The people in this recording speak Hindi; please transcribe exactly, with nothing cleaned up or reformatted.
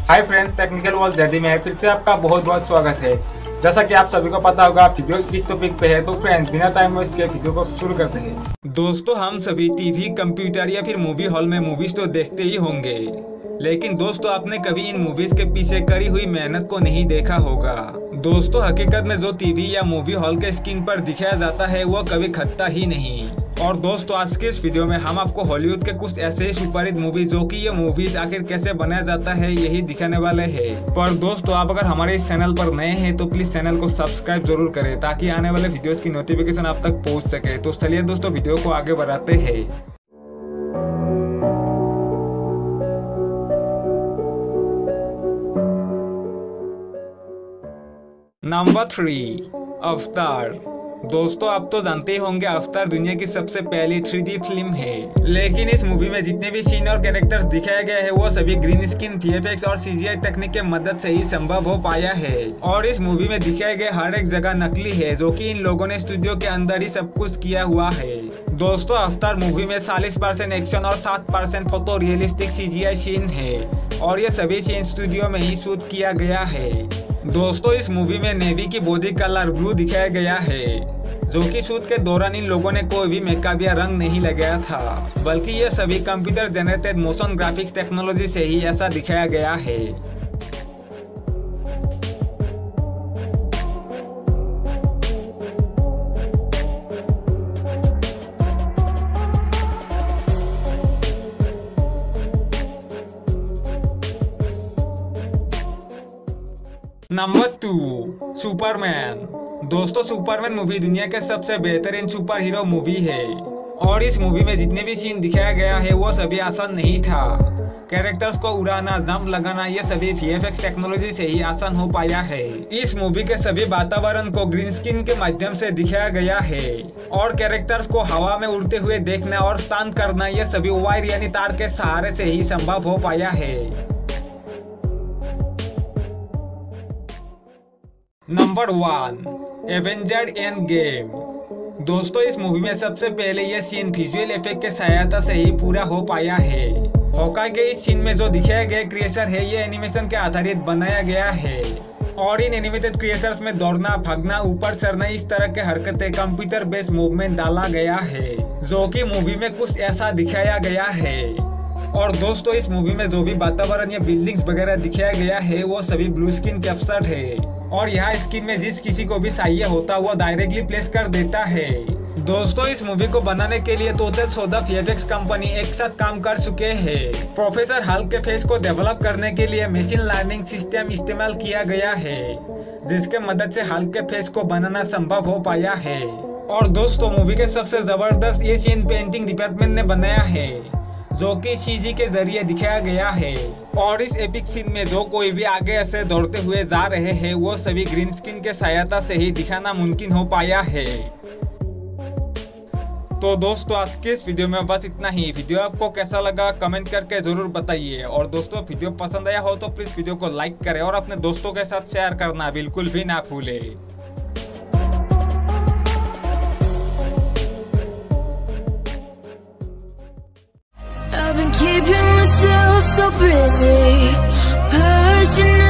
हाय फ्रेंड्स, टेक्निकल वर्ल्ड जर्नी में फिर से आपका बहुत बहुत स्वागत है। जैसा कि आप सभी को पता होगा, वीडियो इस टॉपिक पे है, तो फ्रेंड्स बिना टाइम वेस्ट किए वीडियो को शुरू करते हैं। दोस्तों, हम सभी टीवी, कंप्यूटर या फिर मूवी हॉल में मूवीज तो देखते ही होंगे, लेकिन दोस्तों आपने कभी इन मूवीज के पीछे करी हुई मेहनत को नहीं देखा होगा। दोस्तों, हकीकत में जो टीवी या मूवी हॉल के स्क्रीन पर दिखाया जाता है वो कभी खटता ही नहीं। और दोस्तों, आज के इस वीडियो में हम आपको हॉलीवुड के कुछ ऐसे सुपरहिट मूवीज, जो कि ये मूवीज आखिर कैसे बनाया जाता है, यही दिखाने वाले हैं। पर दोस्तों, आप अगर हमारे इस चैनल पर नए हैं तो प्लीज चैनल को सब्सक्राइब जरूर करें, ताकि आने वाले वीडियोस की नोटिफिकेशन आप तक पहुंच सके। तो चलिए दोस्तों, वीडियो को आगे बढ़ाते हैं। नंबर थ्री, अवतार। दोस्तों, आप तो जानते ही होंगे अवतार दुनिया की सबसे पहली थ्री डी फिल्म है, लेकिन इस मूवी में जितने भी सीन और कैरेक्टर्स दिखाया गया है वो सभी green screen, V F X और सी जी आई तकनीक के मदद से ही संभव हो पाया है। और इस मूवी में दिखाए गए हर एक जगह नकली है, जो कि इन लोगों ने स्टूडियो के अंदर ही सब कुछ किया हुआ है। दोस्तों, अवतार मूवी में चालीस परसेंट एक्शन और सात percent photo realistic C G I scene है, और ये सभी सीन स्टूडियो में ही शूट किया गया है। दोस्तों, इस मूवी में नेवी की बॉडी कलर ब्लू दिखाया गया है, जो कि शूट के दौरान इन लोगों ने कोई भी मेकअप या रंग नहीं लगाया था, बल्कि ये सभी computer generated motion graphics technology से ही ऐसा दिखाया गया है। Number two, Superman. दोस्तों, सुपरमैन मूवी दुनिया के सबसे बेहतरीन सुपर हीरो मूवी है, और इस मूवी में जितने भी सीन दिखाया गया है वो सभी आसान नहीं था। कैरेक्टर्स को उड़ाना, जंप लगाना, ये सभी वी एफ एक्स टेक्नोलॉजी से ही आसान हो पाया है। इस मूवी के सभी वातावरण को ग्रीन स्क्रीन के माध्यम से दिखाया गया है, और कैरेक्टर्स को हवा में उड़ते हुए देखना और स्टंट करना, ये सभी वायर यानी तार के सहारे से ही संभव हो पाया है। Number one, Avenger Endgame. दोस्तों, इस मूवी में सबसे पहले यह सीन विजुअल इफेक्ट के सहायता से ही पूरा हो पाया है। हॉकाई के इस सीन में जो दिखाया गया क्रिएचर है, ये एनिमेशन के आधारित बनाया गया है, और इन एनिमेटेड क्रिएचर्स में दौड़ना, भागना, ऊपर चढ़ना, इस तरह के हरकतें कंप्यूटर बेस्ड मूवमेंट डाला गया है, जो कि मूवी में कुछ ऐसा दिखाया गया है। और दोस्तों, इस मूवी में जो भी वातावरण या बिल्डिंग्स वगैरह दिखाया गया है वो सभी ब्लू स्क्रीन कैप्चर्ड है, और यहाँ स्क्रीन में जिस किसी को भी चाहिए होता वो डायरेक्टली प्लेस कर देता है। दोस्तों, इस मूवी को बनाने के लिए टोटल चौदह वी एफ एक्स कंपनी एक साथ काम कर चुके हैं। प्रोफेसर हल्क के फेस को डेवलप करने के लिए मशीन लर्निंग सिस्टम इस्तेमाल किया गया है, जिसके मदद से हल्क के फेस को बनाना संभव हो पाया है। और दोस्तों, मूवी के सबसे जबरदस्त ये सीन पेंटिंग डिपार्टमेंट ने बनाया है, जो कि सीजी के जरिए दिखाया गया है। और इस एपिक सीन में जो कोई भी आगे ऐसे दौड़ते हुए जा रहे हैं वो सभी ग्रीन स्क्रीन के सहायता से ही दिखाना मुमकिन हो पाया है। तो दोस्तों, आज के इस वीडियो में बस इतना ही। वीडियो आपको कैसा लगा कमेंट करके जरूर बताइए, और दोस्तों वीडियो पसंद आया हो तो प्लीज वीडियो को लाइक करें और अपने दोस्तों के साथ शेयर करना बिल्कुल भी ना भूले। I've been keeping myself so busy, pushing